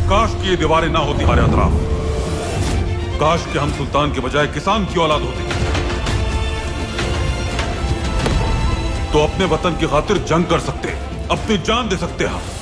काश की ये दीवारें ना होती हमारे अतराफ। काश कि हम सुल्तान के बजाय किसान की औलाद होते, तो अपने वतन की खातिर जंग कर सकते, अपनी जान दे सकते हम।